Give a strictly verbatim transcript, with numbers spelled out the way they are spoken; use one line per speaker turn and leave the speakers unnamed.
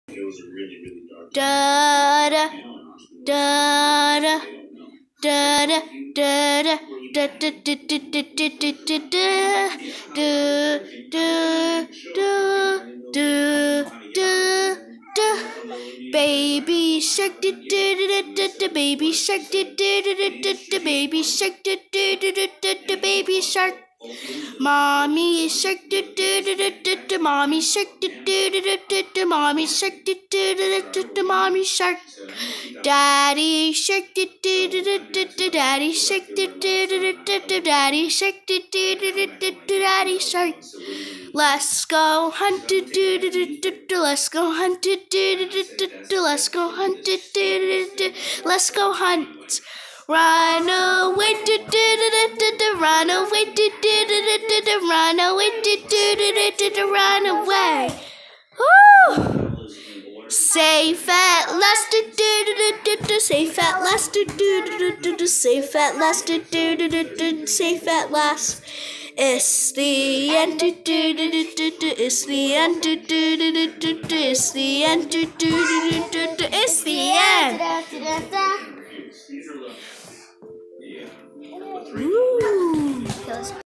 Da da da da da da da da da da da da da da baby shark do do do do do baby shark do do do do do baby shark do do do do do baby shark. Mommy shark do do do do do do mommy shark do do do do do do mommy shark do do do do do mommy shark. Daddy shark do do do do do do daddy shark do do do do do daddy shark do do do do do daddy shark. Let's go hunt do do do do do do let's go hunt do do do do do let's go hunt do do do do let's go hunt. Run away, do do do do do run away, do do do do do run away, do do do do do run away. Woo! Safe at last, do do do do do safe at last, do do do do do safe at last, do do do do safe at last. It's the end, do do do do do it's the end, do do do do do it's the end, do do do do do it's the end. Ooh.